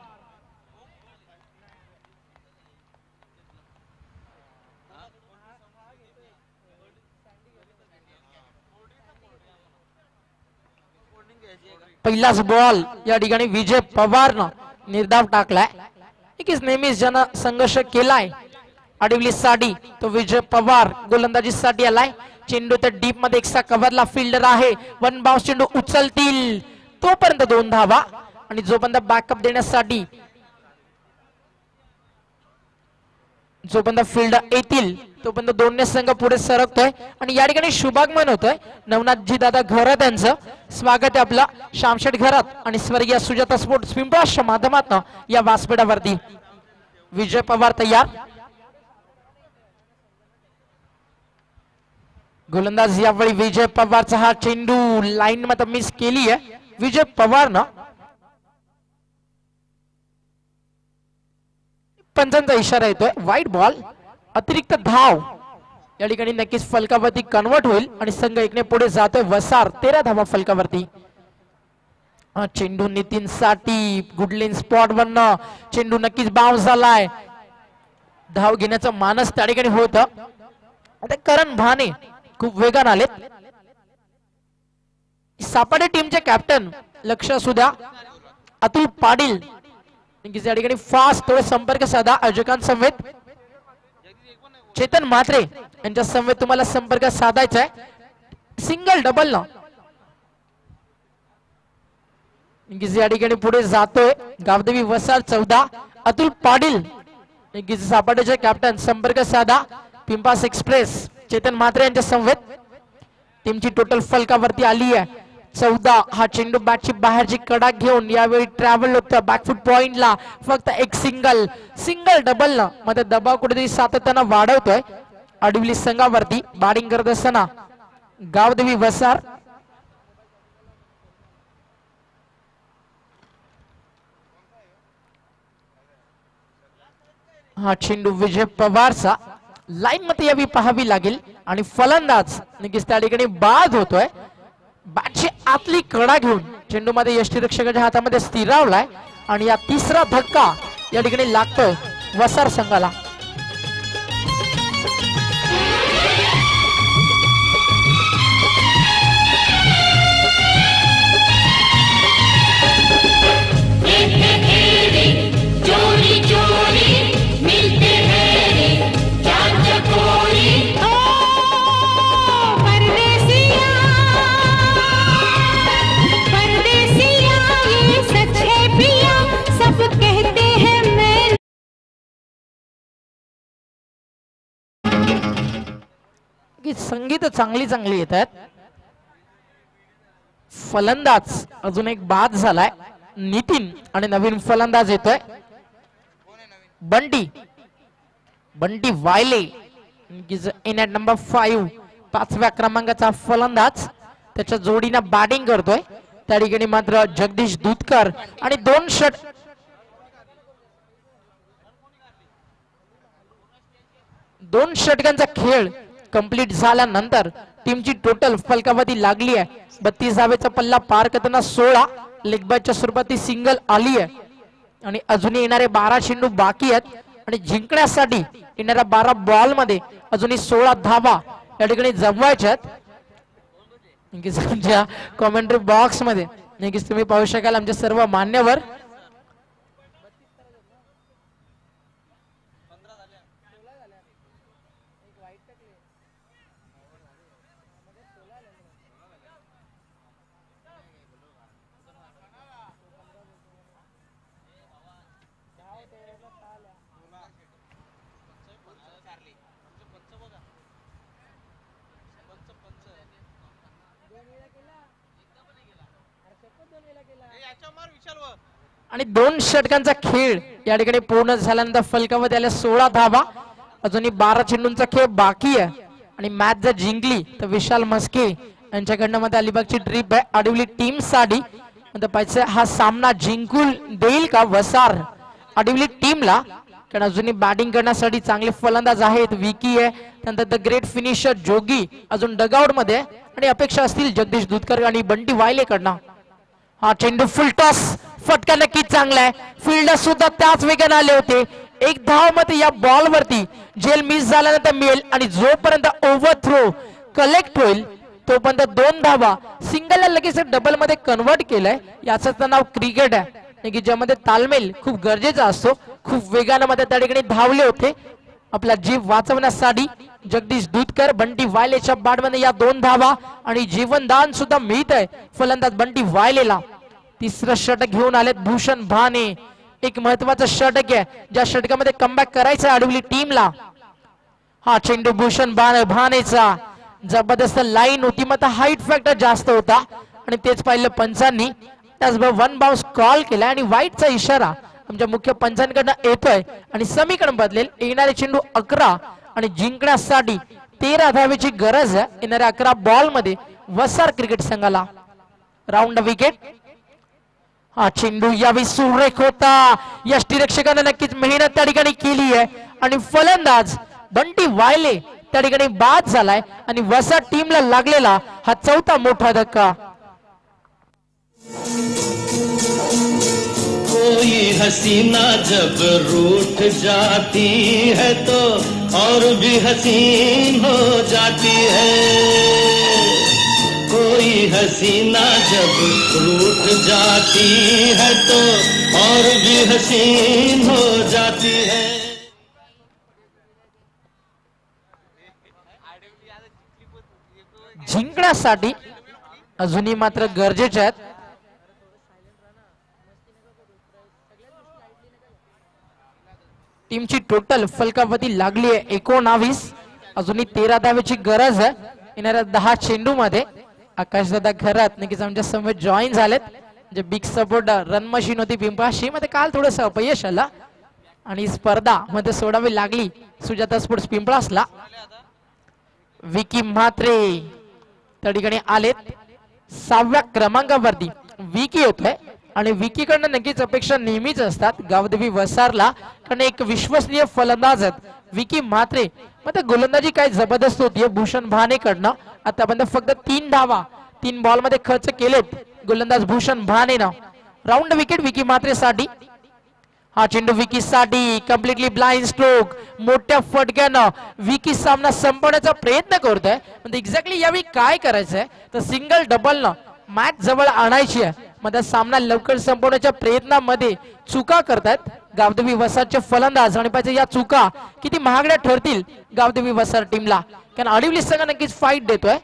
Speaker 6: पहिलाच बॉल या ठिकाणी विजय पवारनं निर्धाव टाकलाय. एकच नेहमीच ज्यानं संघर्ष केलाय आडिवली साठी तो विजय पवार गोलंदाजीसाठी आलाय. चेंडू तर डीप मध्ये एकसा कव्हरला फिल्डर आहे. वन बाउन्स चेंडू उचलतील तोपर्यंत दोन धावा आणि जोपर्यंत बॅकअप देण्यासाठी जोपर्यंत फील्ड येतील तोपर्यंत दोन्ही संघ पुढे सरकतोय आणि या ठिकाणी शुभागमन होतोय. नवनाथजी दादा घरात त्यांचं स्वागत आहे आपला शामशेठ घरात आणि स्वर्गीय सुजाता स्पोर्ट्स पिंपळासच्या माध्यमातून या व्यासपीठावरती. विजय पवार तयार. गोलंदाज यावेळी विजय पवारचा हा चेंडू लाईन मध्ये मिस केली आहे. विजय पवार ना पंचांचा इशारा येतोय. वाईट बॉल अतिरिक्त धाव या ठिकाणी नक्कीच फलकावरती कन्वर्ट होईल आणि संघ एकने पुढे जातोय. वसार तेरा धावा फलकावरती. चेंडू नितीन साठी गुडलिन स्पॉट वरनं चेंडू नक्कीच बाउन्स झालाय. धाव घेण्याचा मानस त्या ठिकाणी होत. आता करण भाने खूप वेगाने आलेत. सापाडे टीमचे कॅप्टन लक्ष असू द्या. अतुल पाटील या ठिकाणी फास्ट थोडे संपर्क साधा आयोजकांसमवेत. चेतन म्हात्रे यांच्या समवेत तुम्हाला संपर्क साधायचा आहे. सिंगल डबल ना या ठिकाणी पुढे जातोय. गावदेवी वसार चौदा. अतुल पाटील सापाटेचे कॅप्टन संपर्क साधा. पिंपास एक्सप्रेस चेतन म्हात्रे यांच्या समवेत. टीमची टोटल फलकावरती आली आहे चौदा. हा चेंडू बॅटची बाहेरची कडा घेऊन यावेळी ट्रॅव्हल होतं बॅकफुट पॉइंटला. फक्त एक सिंगल सिंगल डबल ना मध्ये दबाव कुठेतरी सातत्यानं वाढवतोय आडिवली संघावरती. बॅटिंग करत असताना गावदेवी वसार. हा चेंडू विजय पवारचा लाईन मध्ये यावी पाहावी लागेल आणि फलंदाज नक्कीच त्या ठिकाणी बाद होतोय. बॅटची आतली कडा घेऊन चेंडू मध्ये यष्टीरक्षकाच्या हातामध्ये स्थिरावलाय आणि या तिसरा धक्का या ठिकाणी लागतोय वसार संघाला. संगीत चांगली चांगली येत आहेत. फलंदाज अजून एक बाद झालाय नितीन आणि नवीन फलंदाज येतोय Bunty. Bunty Wayle in at number five पाचव्या क्रमांकाचा फलंदाज त्याच्या जोडीनं बॅटिंग करतोय. त्या ठिकाणी मात्र जगदीश दूधकर आणि दोन षट दोन षटकांचा खेळ कंप्लीट झाल्यानंतर टीमची टोटल फलकावरती लागली आहे. बत्तीस धावेचा पल्ला पार करताना सोळा लेगबायच्या स्वरूपात ती सिंगल आली आहे आणि अजूनही येणारे बारा चेंडू बाकी आहेत आणि जिंकण्यासाठी येणाऱ्या बारा बॉल मध्ये अजूनही सोळा धावा या ठिकाणी जमवायच्या आहेत. आमच्या कॉमेंट्री बॉक्स मध्ये नक्कीच तुम्ही पाहू शकाल आमचे सर्व मान्यवर. आणि दोन षटकांचा खेळ या ठिकाणी पूर्ण झाल्यानंतर फलकावरती आल्या सोळा धावा. अजूनही बारा चेंडूंचा खेळ बाकी आहे आणि मॅच जर जिंकली तर विशाल मस्के यांच्याकडनं मध्ये अलिबागची ट्रिप आहे आडिवली टीम साठी. पाहिजे हा सामना जिंकून देईल का वसार आडिवली टीमला, कारण अजूनही बॅटिंग करण्यासाठी चांगले फलंदाज आहेत. विकी आहे, त्यानंतर द ग्रेट फिनिशर जोगी अजून डगआउट मध्ये आणि अपेक्षा असतील जगदीश दूधकर आणि बंटी वायले कडनं. हा चेंडू फुल टॉस फटका नक्कीच चांगला आहे. फिल्डर सुद्धा त्याच वेगाने आले होते. एक धाव मध्ये या बॉल वरती जेल मिस झाल्यानंतर मिळेल आणि जोपर्यंत ओव्हर थ्रो कलेक्ट होईल तोपर्यंत दोन धावा. सिंगल लगेच डबल मध्ये कन्वर्ट केलंय. याचं नाव क्रिकेट आहे की ज्यामध्ये तालमेल खूप गरजेचा असतो. खूप वेगाने मध्ये त्या ठिकाणी धावले होते. आपला जीव वाचवण्यासाठी जगदीश दूधकर बंटी वायलेच्या बॅटमध्ये या दोन धावा आणि जीवनदान सुद्धा मिळत आहे फलंदाज बंटी वायलेला. तिसरं षटक घेऊन आलेत भूषण भाने. एक महत्वाचा षटक आहे, ज्या षटकामध्ये कमबॅक करायचं आडवली टीमला. हा चेंडू भूषण भाने भानेचा जबरदस्त लाईन होती, मग हाईट फॅक्टर जास्त होता आणि तेच पाहिलं पंचांनी. त्याचबरोबर वन बाउन्स कॉल केला आणि वाईटचा इशारा आमच्या मुख्य पंचांकडनं येतोय आणि समीकरण बदलेल. येणारे चेंडू अकरा आणि जिंकण्यासाठी तेरा धावेची गरज आहे येणाऱ्या अकरा बॉल मध्ये वसार क्रिकेट संघाला. Round wicket. हा चेंडू यावेळी सुरेख होता, यष्टीरक्षकाने नक्कीच मेहनत त्या ठिकाणी केली आहे आणि फलंदाज बंटी वायले त्या ठिकाणी बाद झालाय आणि वसार टीमला लागलेला हा चौथा मोठा धक्का.
Speaker 8: कोई हसीना जब रूठ जाती है तो और भी हसीन हो जाती है. कोई हसीना जब रूठ जाती है तो और भी हसीन हो जाती है.
Speaker 6: जिंकण्यासाठी अजूनही मात्र गरजेचे आहेत. टीमची टोटल फलकावधी लागली आहे एकोणावीस. अजूनही तेरा धावेची गरज आहे येणाऱ्या दहा चेंडू मध्ये. आकाशदादा घरात नक्कीच आमच्या समोर जॉईन झालेत, जे बिग सपोर्टर रन मशीन होती पिंपळाशी मध्ये काल थोडंसं अपयश आला आणि स्पर्धा मध्ये सोडावी लागली सुजाता स्पोर्ट्स पिंपळासला. विकी म्हात्रे त्या ठिकाणी आलेत सहाव्या क्रमांकावरती. विकी होतोय आणि विकीकडनं नक्कीच अपेक्षा नेहमीच असतात गावदेवी वसारला, कारण एक विश्वसनीय फलंदाज आहेत विकी म्हात्रे. मग गोलंदाजी काय जबरदस्त होती भूषण भानेकडनं. आतापर्यंत फक्त तीन धावा तीन बॉल मध्ये खर्च केलेत गोलंदाज भूषण भानेनं. राऊंड विकेट विकी म्हात्रेसाठी. हा चेंडू विकी साठी कम्प्लिटली ब्लाइंड स्ट्रोक. मोठ्या फटक्यानं विकी सामना संपवण्याचा प्रयत्न करतोय, पण एक्झॅक्टली यावेळी काय करायचंय तर सिंगल डबल न मॅच जवळ आणायची आहे. मग सामना लवकर संपवण्याच्या प्रयत्नामध्ये चुका करतायत गावदेवी वसारचे फलंदाज आणि पाहिजे या चुका किती महागड्या ठरतील गावदेवी वसार टीमला, कारण आडिवली संघ नक्कीच फाईट देतोय.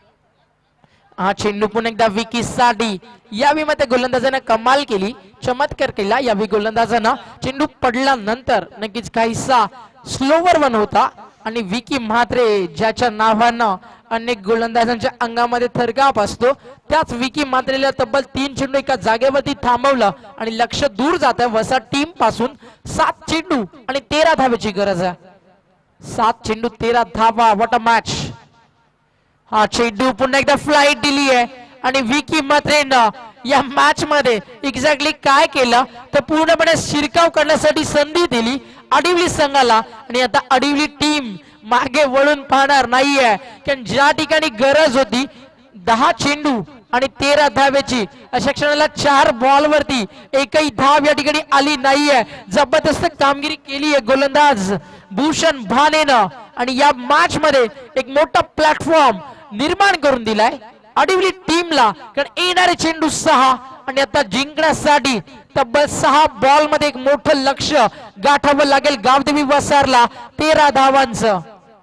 Speaker 6: हा चेंडू पुन्हा एकदा विकी साठी. यावेळी मध्ये गोलंदाजाने कमाल केली, चमत्कार केला. यावेळी गोलंदाजानं चेंडू पडल्यानंतर नक्कीच काहीसा स्लोवर वन होता आणि विकी म्हात्रे ज्याच्या नावानं अनेक गोलंदाजांच्या अंगामध्ये थरकाप असतो, त्याच विकी म्हात्रेला तब्बल तीन चेंडू एका जागेवरती थांबवलं आणि लक्ष दूर जात आहे वसा टीम पासून. सात चेंडू आणि तेरा धावेची गरज आहे. सात चेंडू तेरा धावा. What a match. हा चेंडू पुन्हा एकदा फ्लाईट दिली आहे आणि विकी म्हात्रेनं या मॅच मध्ये एक्झॅक्टली काय केलं तर पूर्णपणे शिरकाव करण्यासाठी संधी दिली आडिवली संघाला. आणि आता आडिवली टीम मागे वळून पाहणार नाहीये, कारण ज्या ठिकाणी गरज होती दहा चेंडू आणि तेरा धावेची, अशा क्षणाला चार बॉल वरती एकही धाव या ठिकाणी आली नाहीये. जबरदस्त कामगिरी केली आहे गोलंदाज भूषण भानेनं आणि या मॅच मध्ये एक मोठा प्लॅटफॉर्म निर्माण करून दिलाय आडिवली टीमला, कारण येणारे चेंडू सहा आणि आता जिंकण्यासाठी तब्बल सहा बॉल मध्ये एक मोठं लक्ष गाठावं लागेल गावदेवी वसारला तेरा धावांचं.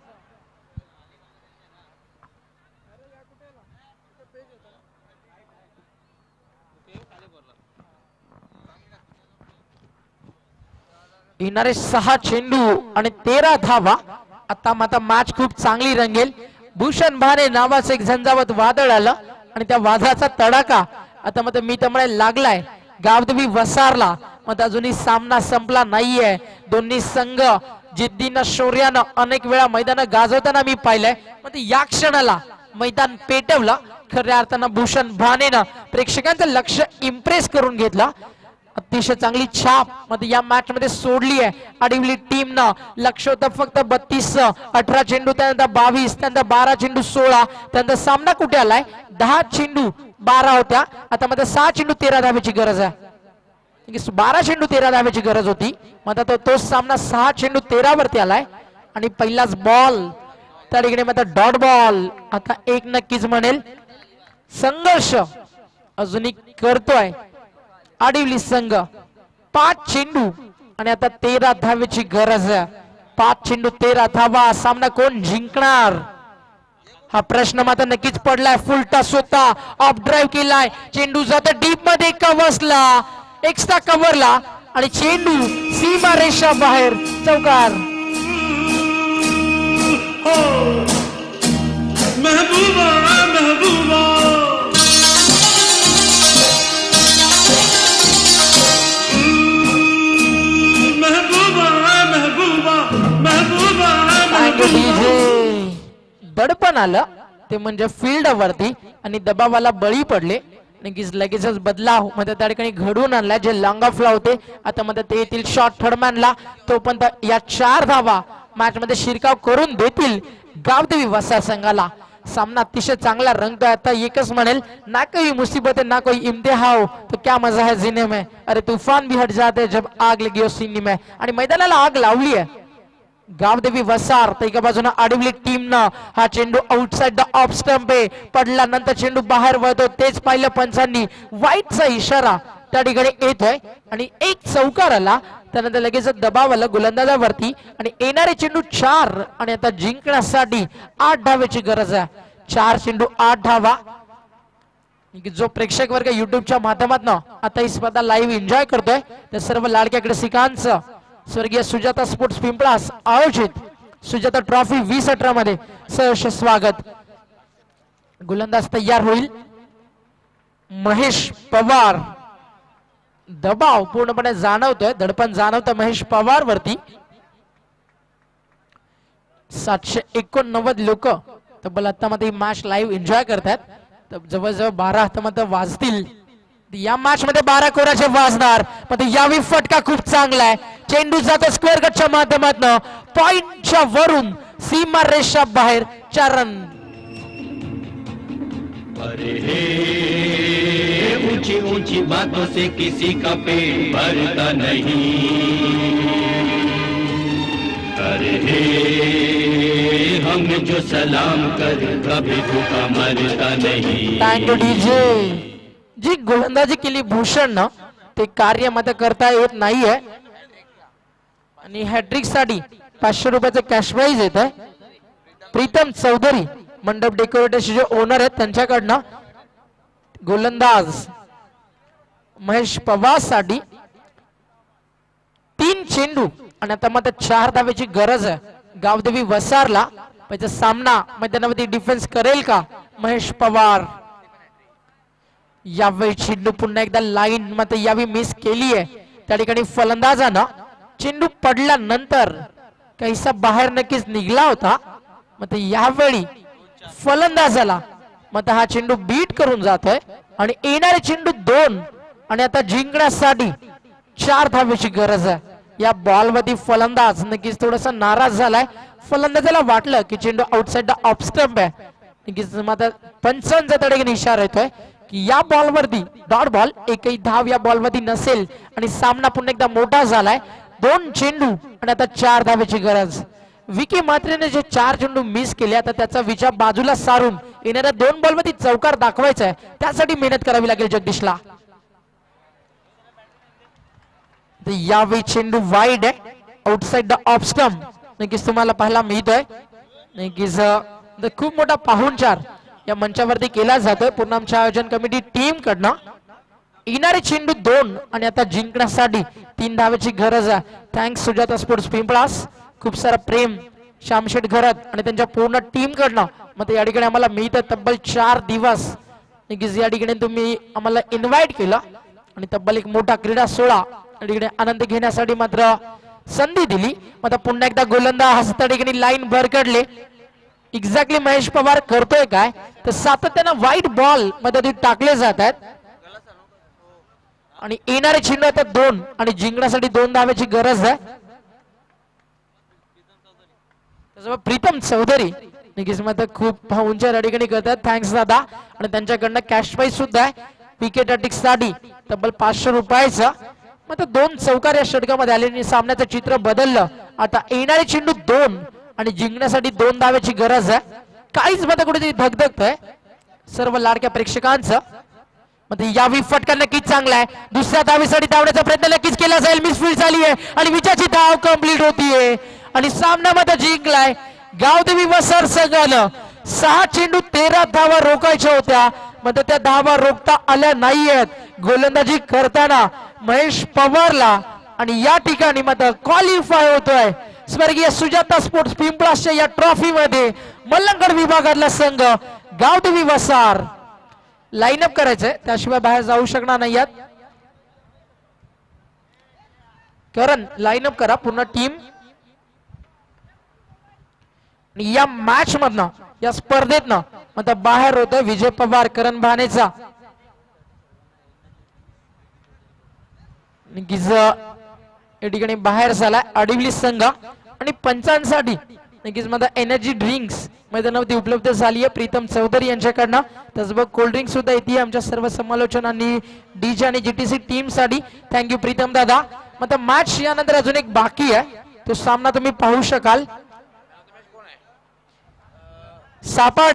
Speaker 6: येणारे सहा चेंडू आणि तेरा धावा. आता मात्र मॅच खूप चांगली रंगेल. भूषण भाने नावाचं एक झंझावत वादळ आलं आणि त्या वादळाचा तडाखा आता मात्र मी त्यामुळे लागलाय गावदेवी वसारला. मग अजूनही सामना संपला नाहीये. दोन्ही संघ जिद्दीनं शौर्यानं अनेक वेळा मैदान गाजवताना मी पाहिलंय. मग या क्षणाला मैदान पेटवलं खऱ्या अर्थानं भूषण भानेनं प्रेक्षकांचं लक्ष इम्प्रेस करून घेतलं. अतिशय चांगली छाप मध्ये या मॅच मध्ये सोडली आहे आडिवली टीम न. लक्ष होतं फक्त बत्तीस. अठरा चेंडू त्यानंतर बावीस, त्यानंतर बारा चेंडू सोळा, त्यानंतर सामना कुठे आलाय दहा चेंडू बारा होत्या. आता मध्ये सहा चेंडू तेरा धावेची गरज आहे. बारा चेंडू तेरा धावेची गरज होती. मग तो, तो सामना सहा चेंडू तेरा वरती आलाय आणि पहिलाच बॉल त्या ठिकाणी मात्र डॉट बॉल. आता एक नक्कीच म्हणेल संघर्ष अजूनही करतोय आडिवली संघ. पाच चेंडू आणि आता तेरा धावेची गरज आहे. पाच चेंडू तेरा धावा. सामना कोण जिंकणार हा प्रश्न मात्र नक्कीच पडलाय. फुल टस होता, ऑफ ड्राईव्ह केलाय, चेंडू जातो डीप मध्ये कवसला, एक्स्ट्रा कव्हरला आणि चेंडू सीमा रेषा बाहेर चौकार.
Speaker 8: महबूबा महबूबा महबूबा महबूबा महबूबा
Speaker 6: दडपण आलं ते म्हणजे फील्ड वरती आणि दबावाला बळी पडले. लगेचच बदलाव मध्ये त्या ठिकाणी घडून आणला. जे लॉंग ऑफ ला होते आता मध्ये ते येतील शॉर्ट थर्डमॅनला. तोपर्यंत या चार धावा मॅच मध्ये शिरकाव करून देतील गावदेवी वसार संघाला. सामना अतिशय चांगला रंगतोय. आता एकच म्हणेल ना कोई मुसीबत है ना कोई इम्तिहा हो तो क्या मजा है जीने में, अरे तूफान भी हट जाते जब आग लगी हो सीने में. आणि मैदानाला आग लावली आहे गावदेवी वसार. तर एका बाजूने आडिवली टीम न हा चेंडू आउटसाइड द ऑफ स्टंप आहे. पडल्यानंतर चेंडू बाहेर वळतो तेच पाहिलं पंचांनी. वाईटचा इशारा त्या ठिकाणी येतोय आणि एक चौकार आला. त्यानंतर लगेच दबाव आला गोलंदाजावरती आणि येणारे चेंडू चार आणि आता जिंकण्यासाठी आठ धावेची गरज आहे. चार चेंडू आठ धावा. जो प्रेक्षक वर्ग युट्यूबच्या माध्यमातून आता ही स्पर्धा लाईव्ह एन्जॉय करतोय त्या सर्व लाडक्या क्रीडसिकांचं स्वर्गीय सुजाता स्पोर्ट्स पिंपळास आयोजित सुजाता ट्रॉफी वीस अठरा मध्ये सहर्ष स्वागत. गोलंदाज तयार होईल महेश पवार. दबाव पूर्णपणे जाणवतोय, दडपण जाणवतोय महेश पवार वरती. सातशे एकोणनव्वद लोक तब्बल आता मध्ये मॅच लाईव्ह एन्जॉय करतात. तर जवळजवळ बारा हातामध्ये वाजतील. या मॅच मध्ये बारा कोराचे वाजणार. मध्ये यावी फटका खूप चांगला आहे. चेंडू जातो स्क्वेअर कटच्या माध्यमातून पॉइंटच्या वरून सीमा रेषा बाहेर. चार रन.
Speaker 8: अरे हे ऊंची ऊंची बातों से किसी का पेट भरता नहीं. अरे हे हम जो सलाम कर कभी भूखा मरता नहीं.
Speaker 6: Thank you DJ. जी गोलंदाजी केली भूषण न ते कार्य मध्ये करता येत नाहीये आणि हॅट्रिक साठी पाचशे रुपयाचं कॅश प्राइज येत आहे. प्रीतम चौधरी मंडप डेकोरेटरचे जे ओनर आहेत त्यांच्याकडनं गोलंदाज महेश पवार साठी तीन चेंडू आणि आता मात्र चार धावेची गरज आहे गावदेवी वसारला. म्हणजे सामना मैदानावरती डिफेन्स करेल का महेश पवार. यावेळी चेंडू पुन्हा एकदा लाईन मध्ये यावी मिस केली आहे. त्या ठिकाणी फलंदाजानं चेंडू पडल्यानंतर काहीसा बाहेर नक्कीच निघला होता. मग यावेळी फलंदाजाला मग हा चेंडू बीट करून जातोय आणि येणारे चेंडू दोन आणि आता जिंकण्यासाठी चार धावेची गरज आहे. या बॉल मध्ये फलंदाज नक्कीच थोडासा नाराज झालाय. फलंदाजाला वाटलं की चेंडू आउटसाइड द ऑफ स्टंप आहे. नक्कीच मात्र पंचांचा त्या ठिकाणी इशारा येतोय की या बॉल वरती डॉट बॉल एकही धाव या बॉल मध्ये नसेल आणि सामना पुन्हा एकदा मोठा झालाय. दोन चेंडू आणि आता चार धावेची गरज. विकी मात्रेने जे चार चेंडू मिस केले आता त्याचा विचार बाजूला सारून येणाऱ्या दोन बॉल मध्ये चौकार दाखवायचा आहे. त्यासाठी मेहनत करावी लागेल जगदीशला. यावेळी चेंडू वाईड आहे आउटसाइड द ऑफ स्टंप. नक्कीच तुम्हाला पाहायला मिळतोय. नक्कीच खूप मोठा पाहुणचार या मंचावरती केला जातोय पूर्ण आमच्या आयोजन कमिटी टीम कडनं. येणारे चेंडू दोन आणि आता जिंकण्यासाठी तीन धावेची गरज आहे. Thanks Sujata sports Pimplas. खूप सारा प्रेम श्यामशेठ घरात आणि त्यांच्या पूर्ण टीम कडनं मग या ठिकाणी आम्हाला मिळतं. तब्बल चार दिवस नक्कीच या ठिकाणी तुम्ही आम्हाला इन्व्हाइट केलं आणि तब्बल एक मोठा क्रीडा सोहळा या ठिकाणी आनंद घेण्यासाठी मात्र संधी दिली. मग पुन्हा एकदा गोलंदाज त्या ठिकाणी लाईन भरकडले. एक्झॅक्टली महेश पवार करतोय काय तर सातत्यानं वाईट बॉल मध्ये टाकले जात आहेत आणि येणारे चेंडू आता दोन आणि जिंकण्यासाठी दोन धावेची गरज आहे. प्रीतम चौधरी नक्कीच मात्र खूप उंच या ठिकाणी करतात. थँक्स दादा. आणि त्यांच्याकडनं कॅश प्राइज सुद्धा आहे विकेट अटिक्स साठी तब्बल पाचशे रुपयाचा. मात्र दोन चौकार या षटकामध्ये आले. सामन्याचं चित्र बदललं. आता येणारे चेंडू दोन आणि जिंकण्यासाठी दोन धावेची गरज आहे. काहीच मध्ये कुठेतरी धगधगत आहे सर्व लाडक्या प्रेक्षकांचं. मध्ये यावी फटका नक्कीच चांगला आहे. दुसऱ्या धावेसाठी धावण्याचा प्रयत्न नक्कीच केला जाईल. मिसफील्ड झाली आहे आणि विजयाची धाव कंप्लीट होतीये आणि सामन्यामध्ये जिंकलाय गावदेवी वसार संघानं. सहा चेंडू तेरा धावा रोखायच्या होत्या मध्ये त्या धावा रोखता आल्या नाहीयेत. गोलंदाजी करताना महेश पवारला आणि या ठिकाणी मात्र क्वालिफाय होतोय स्वर्गीय सुजाता स्पोर्ट्स पिंपळासच्या या ट्रॉफी मध्ये मल्लंकड विभागातला संघ गावदेवी वसार. लाईनअप करायचंय त्याशिवाय बाहेर जाऊ शकणार नाही यात. करण लाईनअप करा पूर्ण टीम. या मॅच मधनं या स्पर्धेतनं आता बाहेर होतोय विजय पवार करण भानेचा. गिज या ठिकाणी बाहेर झाला आडिवली संघ आणि पंचांसाठी नक्कीच मध्ये एनर्जी ड्रिंक्स मैदानावरती उपलब्ध झाली आहे प्रीतम चौधरी यांच्याकडनं. त्याचबरोबर कोल्ड ड्रिंक सुद्धा येते आमच्या सर्व समालोचनांनी डीजे आणि जीटीसी टीम साठी. थँक्यू प्रीतम दादा. मग मॅच यानंतर अजून एक बाकी आहे तो सामना तुम्ही पाहू शकाल. सापा